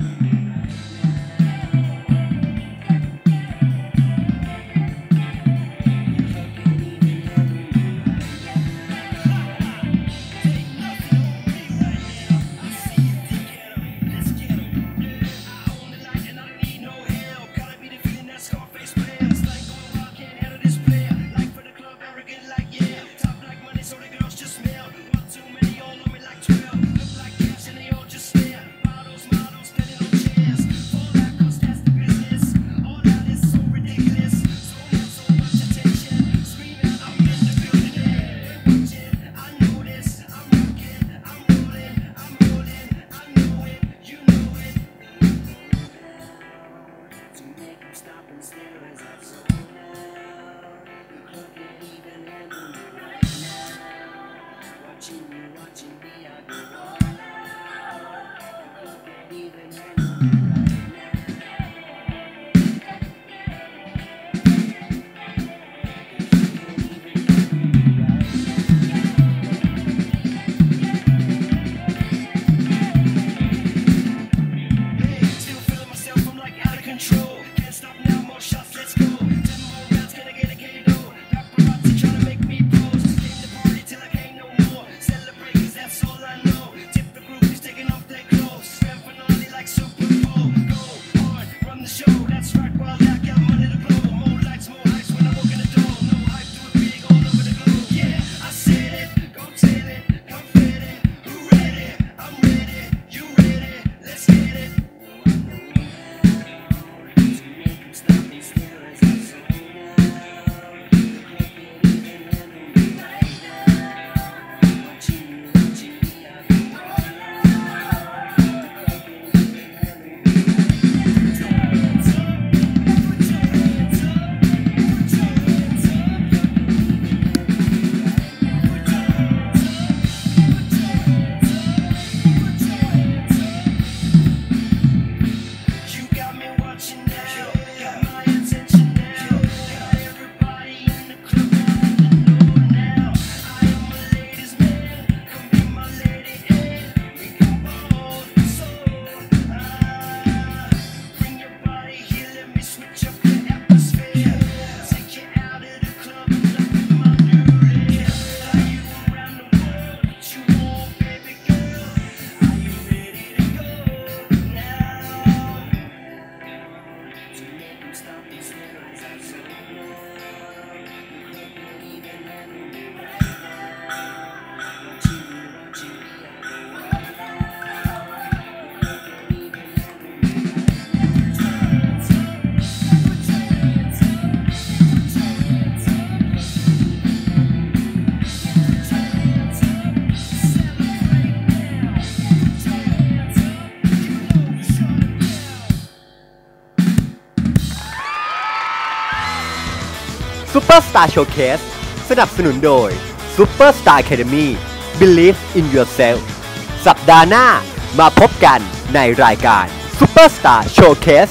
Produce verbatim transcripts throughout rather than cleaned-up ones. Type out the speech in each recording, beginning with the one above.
Superstar Showcase สนับสนุนโดย Superstar Academy Believe in Yourself สัปดาห์หน้ามาพบกันในรายการ Superstar Showcase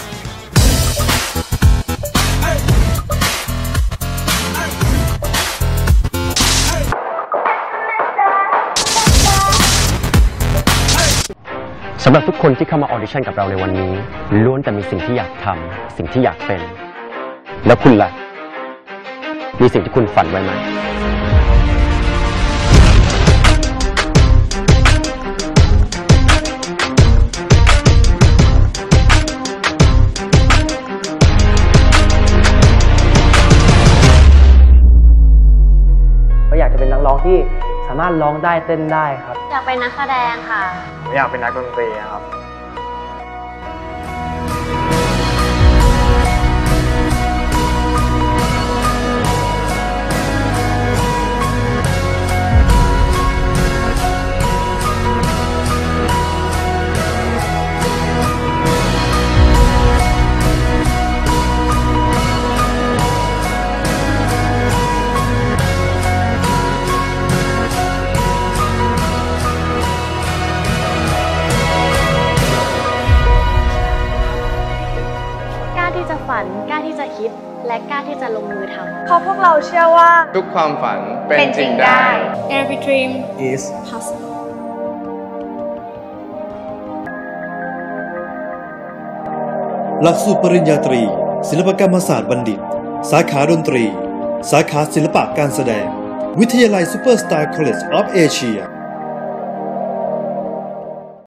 สำหรับทุกคนที่เข้ามาออดิชั่นกับเราในวันนี้ล้วนแต่มีสิ่งที่อยากทำสิ่งที่อยากเป็นแล้วคุณล่ะมีสิ่งที่คุณฝันไว้ไหมก็อยากจะเป็นนักร้องที่สามารถร้องได้เต้นได้ครับอยากเป็นนักแสดงค่ะอยากเป็นนักดนตรีครับฝันกล้าที่จะคิดและกล้าที่จะลงมือทำเพราะพวกเราเชื่อว่าทุกความฝันเป็นจริงได้ Every dream is possible หลักสูตรปริญญาตรีศิลปกรรมศาสตร์บัณฑิตสาขาดนตรีสาขาศิลปะการแสดงวิทยาลัยซูเปอร์สตาร์คอลเลจออฟเอเชีย